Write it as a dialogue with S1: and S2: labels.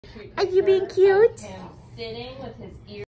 S1: Are you being cute?
S2: Him sitting with his ears